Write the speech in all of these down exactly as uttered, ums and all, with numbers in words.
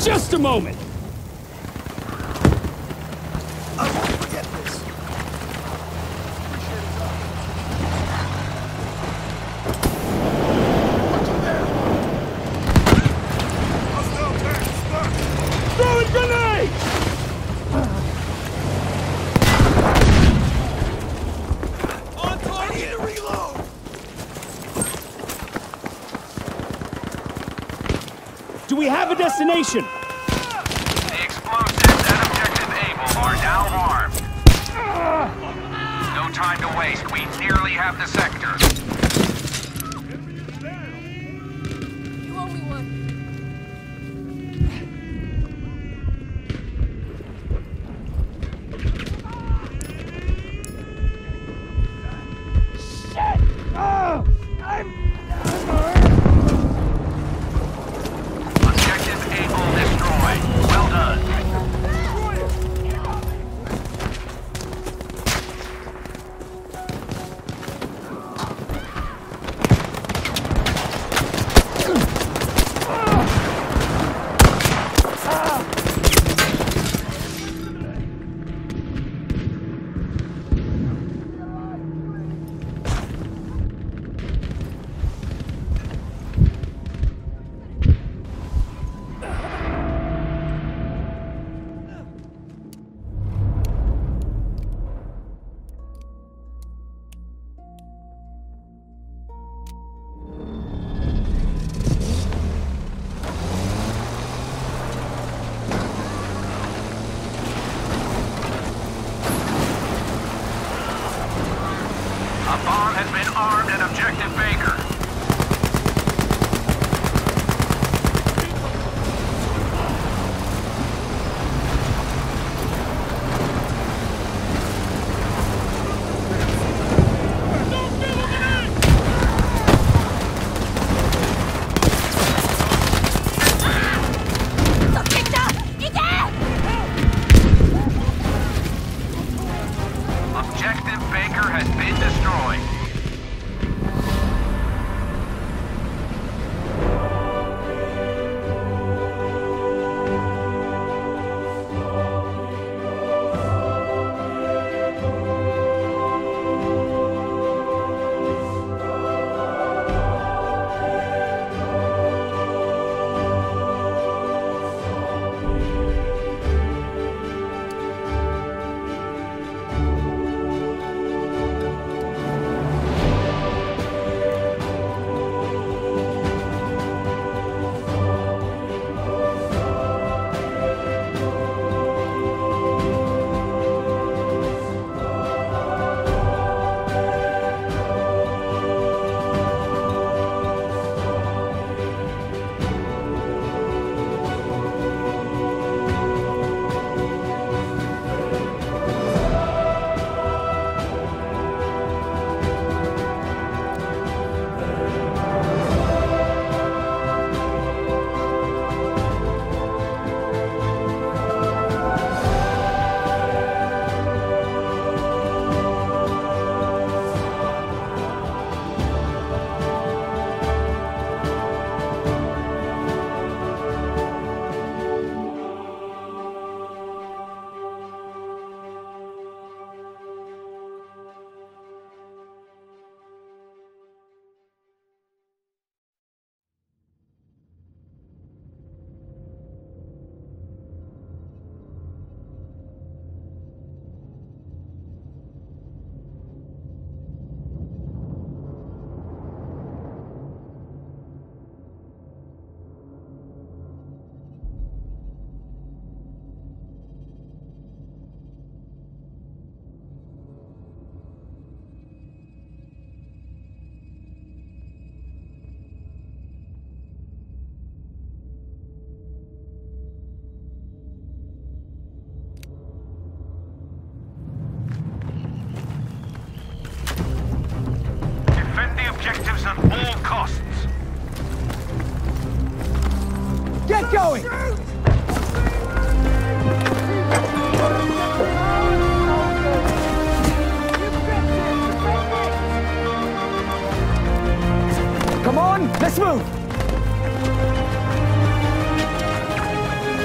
Just a moment! I won't forget this. Throwing grenade! On target! I need to reload! Do we have a destination? The explosives and objective Able are now armed. No time to waste. We nearly have the sector. You owe me one. Shit! Oh! I'm... Objective Able destroyed. Well done. A bomb has been armed at Objective Baker. Objective Baker has been destroyed. Objectives at all costs. Get going! Come on, let's move!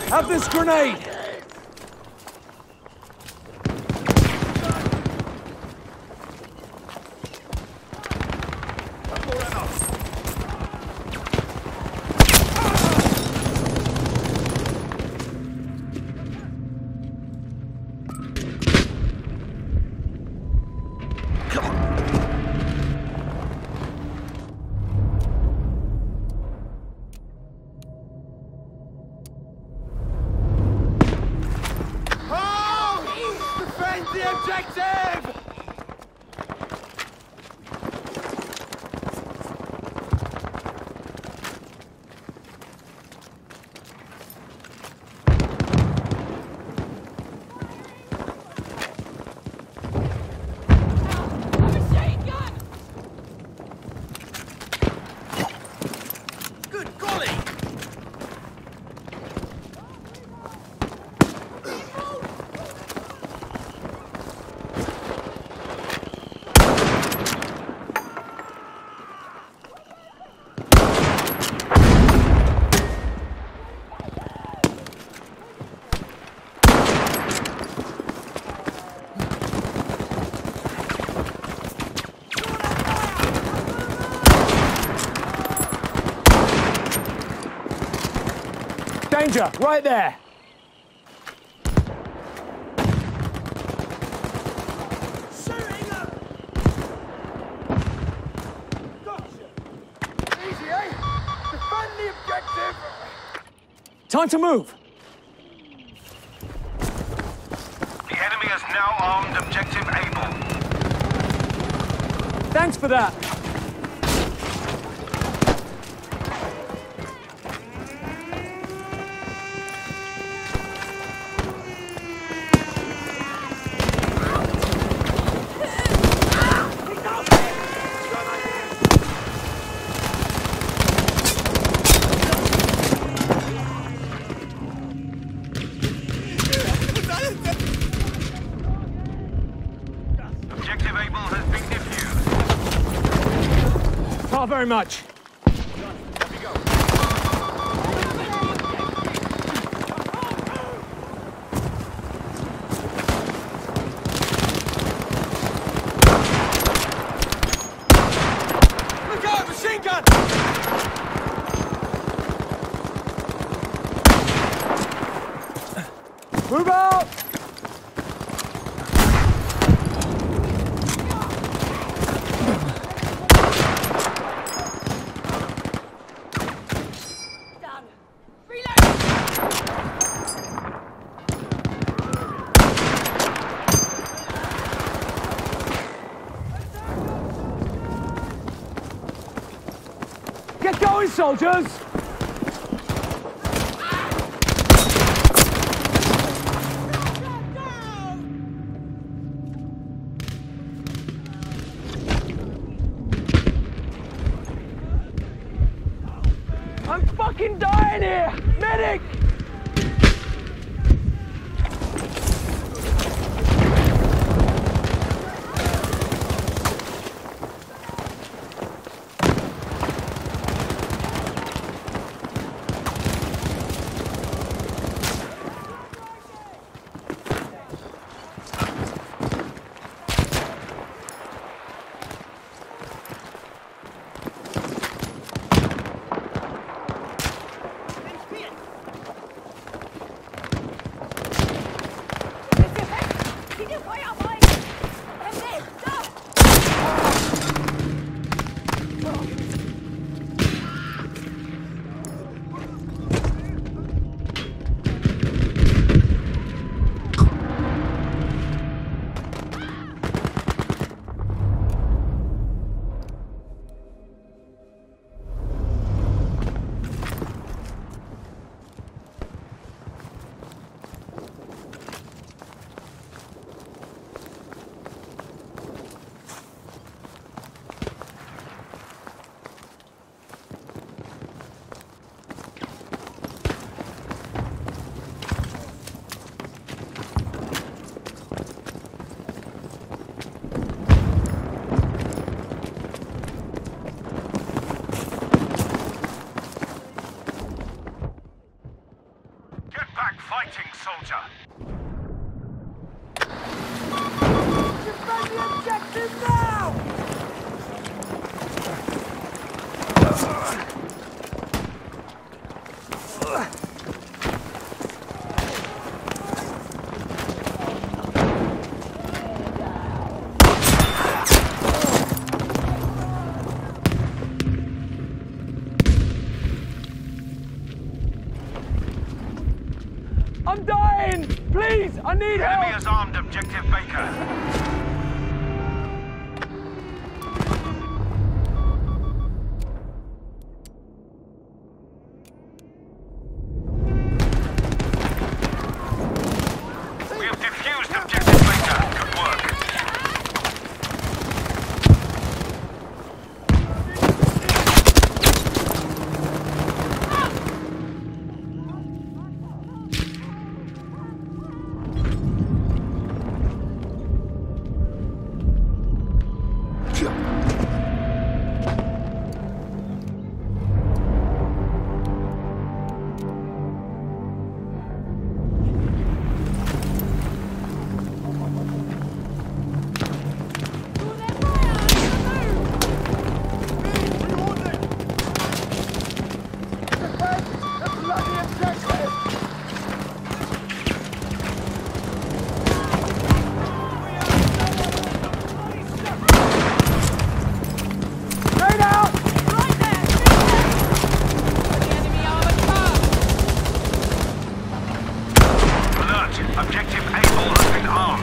Have this grenade! The objective! Good golly! Danger, right there! Shooting up! Gotcha! Easy, eh? Defend the objective! Time to move! The enemy is now armed objective able. Thanks for that! Objective able has been defused. Not very much. Look out! Machine gun! Move out! Done. Reload! Get going, soldiers! I'm fucking dying here! Medic! Beta. Defend the objective now! I'm dying! Please, I need The enemy help! has armed objective Baker. We have defused objective Baker. Good work. Defend the bloody objective! Straight out! Right there! The enemy armored car! Alert. Objective Able has been armed.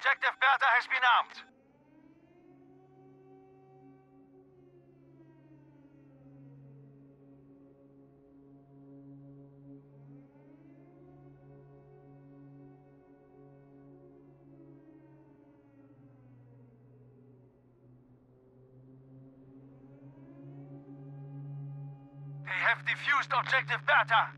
Objective Bertha has been armed. They have defused Objective Bertha.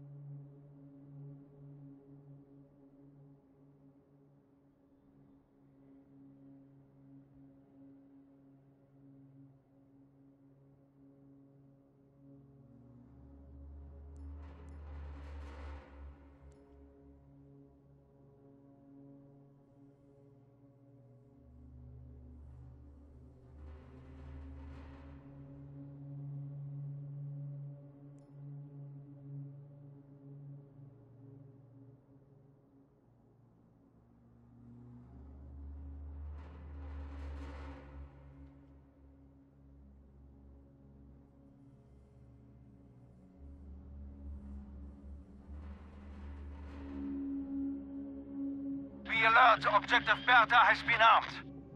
Be alert, Objective Bertha has been armed.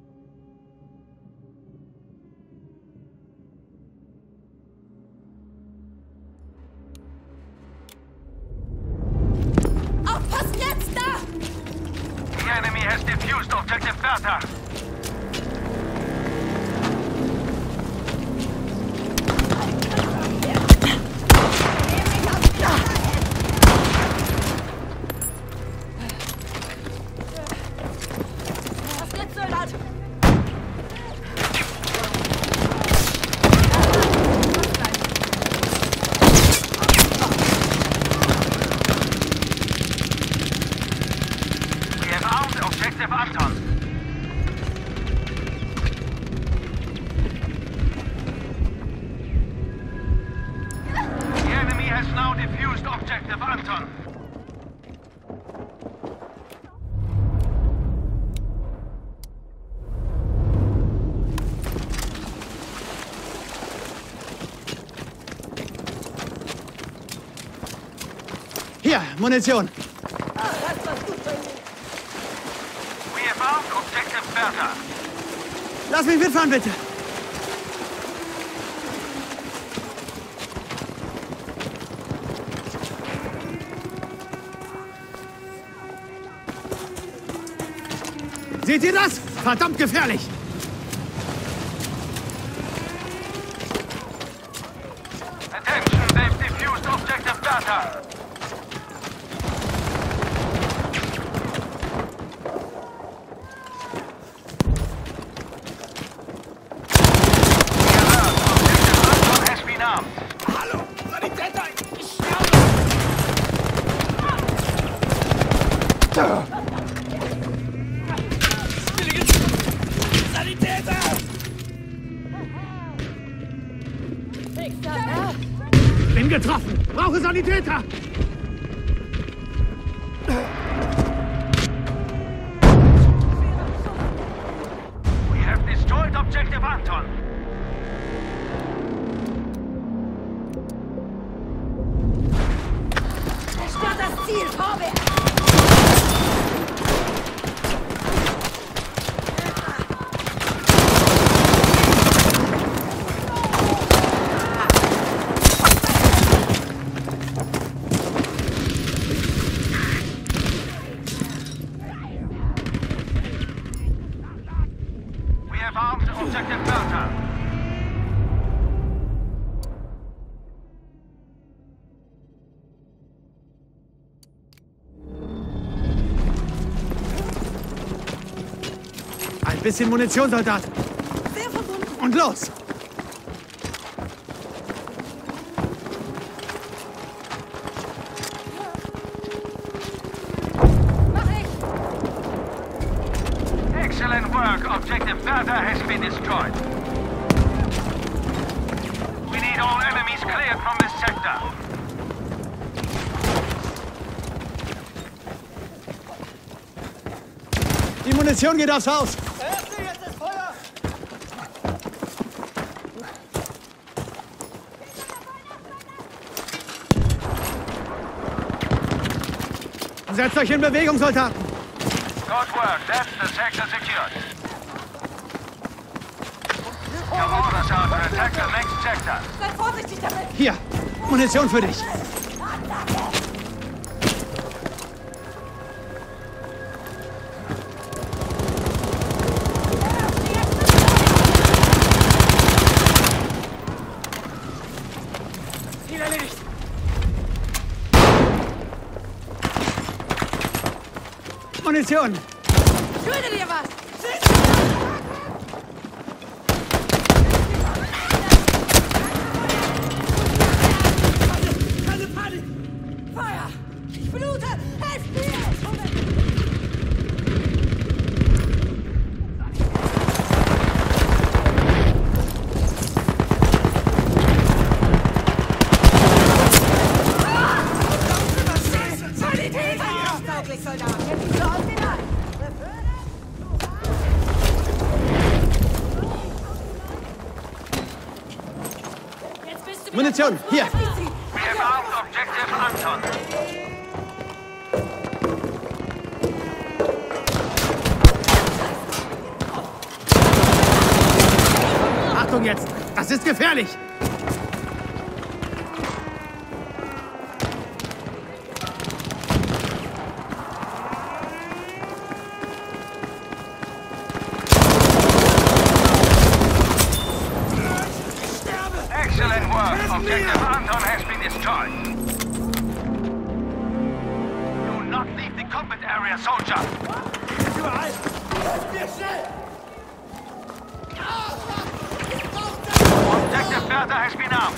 Aufpassen jetzt, da! The enemy has defused Objective Bertha. Was jetzt, Soldat? We have armed Objective Anton. The enemy has now defused Objective Anton. Hier, Munition. We have armed Objective Bertha. Lass mich mitfahren, bitte. Seht ihr das? Verdammt gefährlich. Attention, they've defused Objective Bertha. Bin getroffen. Brauche Sanitäter. We have destroyed Objective Anton. Zerstört das Ziel, vorwärts! We have armed Objective Bertha. Ein bisschen Munition, Soldat. Sehr verbunden. Und los. Mach ich! Excellent work. Objective Bertha has been destroyed. We need all enemies cleared from this sector. Die Munition geht aufs Haus. Setzt euch in Bewegung, Soldaten. Good work. That's the sector secured. Your orders are to attack the next sector. Sei vorsichtig damit! Hier, Munition für dich. Ziel erledigt. Munition. Schulde dir was! Keine Panik. Feuer! Ich blute! Helft mir! Sanitäter! Tauglich, Soldat! Jetzt so aus den Armen! Jetzt bist du wieder Munition, hier. We have armed objective Anton. Achtung jetzt. Das ist gefährlich. Excellent work. Objective Anton has been destroyed. Do not leave the combat area, soldier. Objective Bertha has been armed.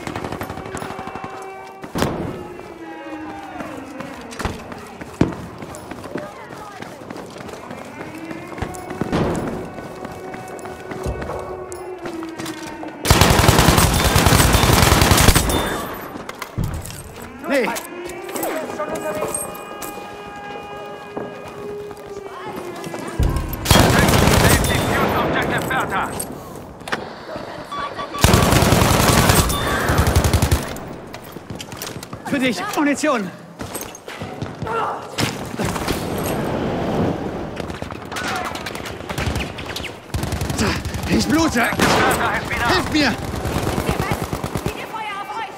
Nee, They've defused Objective Bertha. für dich. Munition. Ich blute. Objective Bertha has been armed. Hilf mir. Zieht ihr Feuer auf euch!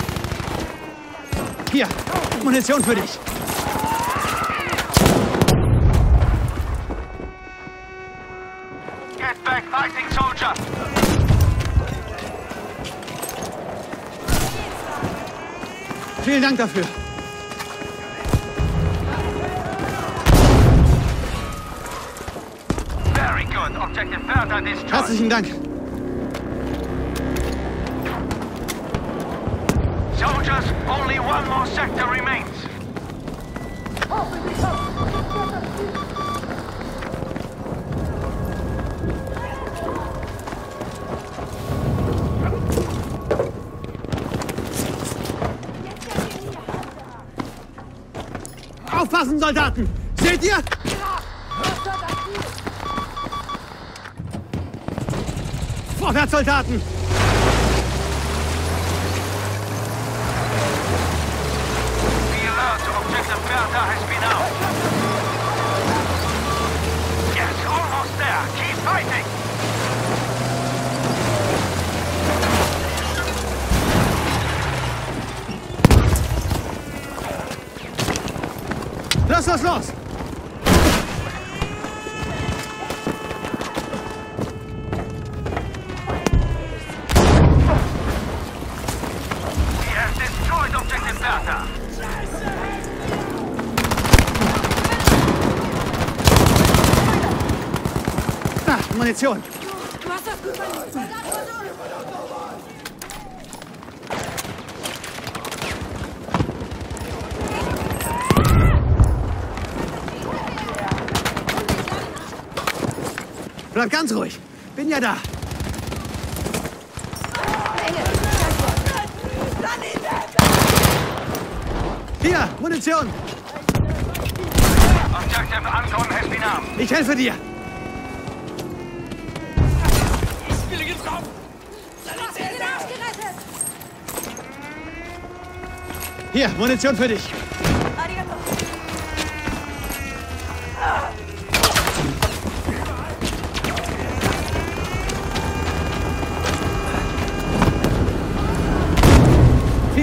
Hier, Munition für dich. Get back fighting, soldier. Vielen Dank dafür. Very good. Objective Bertha destroyed. Herzlichen Dank. Soldiers, only one more sector remains. Aufpassen, Soldaten. Seht ihr? Vorwärts, Soldaten. The alert to Objective Bertha has been out. Yes, almost there. Keep fighting. Los, los, los. He has destroyed Objective Bertha. Na, Munition. Du hast das gut verloren! Soldat, Soldat! Bleib ganz ruhig. Bin ja da. Hier, Munition. Objective Anton has been armed. Ich helfe dir. Ich bin getroffen. Hast du den Arsch gerettet? Hier, Munition für dich. Arigato!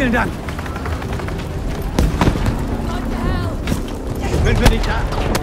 Vielen Dank. What the hell? Sind wir nicht da?